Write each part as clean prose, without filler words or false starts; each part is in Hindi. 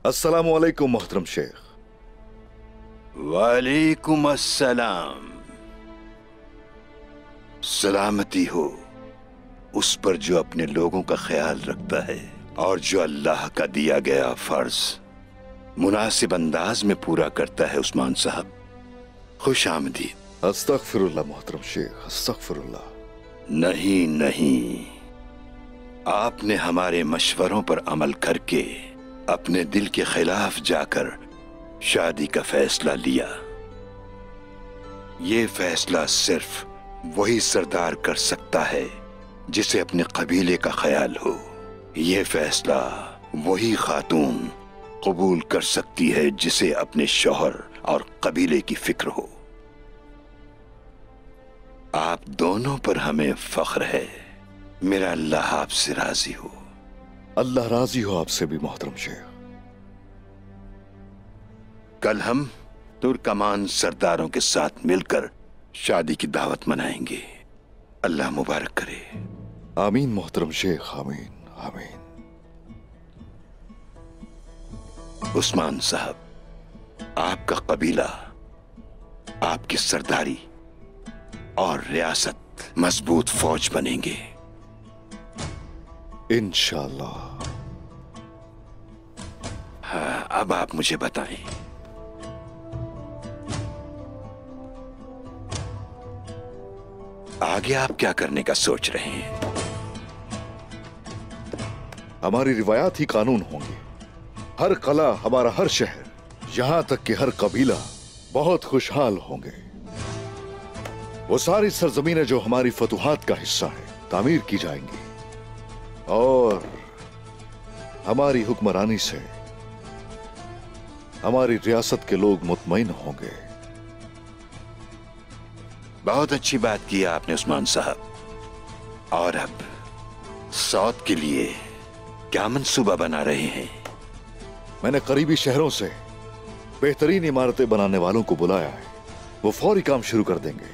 अस्सलामु अलैकुम मोहतरम शेख। वालेकुम अस्सलाम। सलामती हो उस पर जो अपने लोगों का ख्याल रखता है और जो अल्लाह का दिया गया फर्ज मुनासिब अंदाज में पूरा करता है। उस्मान साहब, खुश आमदीद। अस्तगफिरुल्लाह मोहतरम शेख, अस्तगफिरुल्लाह। नहीं नहीं, आपने हमारे मशवरों पर अमल करके अपने दिल के खिलाफ जाकर शादी का फैसला लिया। ये फैसला सिर्फ वही सरदार कर सकता है जिसे अपने कबीले का ख्याल हो। ये फैसला वही खातून कबूल कर सकती है जिसे अपने शौहर और कबीले की फिक्र हो। आप दोनों पर हमें फख्र है। मेरा अल्लाह आपसे राजी हो। अल्लाह राजी हो आपसे भी मोहतरम शेख। कल हम तुर्कमान सरदारों के साथ मिलकर शादी की दावत मनाएंगे। अल्लाह मुबारक करे। आमीन मोहतरम शेख, आमीन आमीन। उस्मान साहब, आपका कबीला, आपकी सरदारी और रियासत मजबूत फौज बनेंगे इंशाअल्लाह। हाँ, अब आप मुझे बताएं, आगे आप क्या करने का सोच रहे हैं? हमारी रिवायात ही कानून होंगे। हर कला, हमारा हर शहर, यहां तक कि हर कबीला बहुत खुशहाल होंगे। वो सारी सरजमीनें जो हमारी फतुहात का हिस्सा है तामीर की जाएंगी और हमारी हुक्मरानी से हमारी रियासत के लोग मुतमईन होंगे। बहुत अच्छी बात की आपने उस्मान साहब। और अब सौद के लिए क्या मंसूबा बना रहे हैं? मैंने करीबी शहरों से बेहतरीन इमारतें बनाने वालों को बुलाया है। वो फौरी काम शुरू कर देंगे।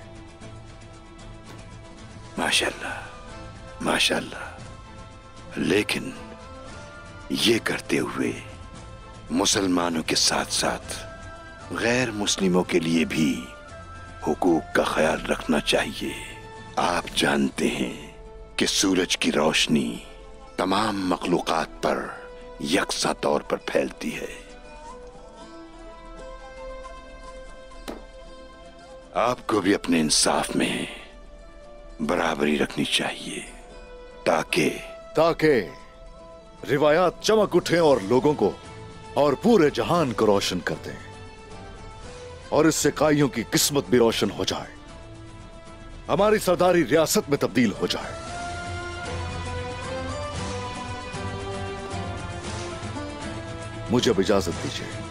माशाल्लाह माशाल्लाह। लेकिन ये करते हुए मुसलमानों के साथ साथ गैर मुस्लिमों के लिए भी हुकूक का ख्याल रखना चाहिए। आप जानते हैं कि सूरज की रोशनी तमाम मखलूकात पर यकसा तौर पर फैलती है। आपको भी अपने इंसाफ में बराबरी रखनी चाहिए ताकि रिवायात चमक उठे और लोगों को और पूरे जहान को रोशन कर दें और इससे काइयों की किस्मत भी रोशन हो जाए, हमारी सरदारी रियासत में तब्दील हो जाए। मुझे अब इजाजत दीजिए।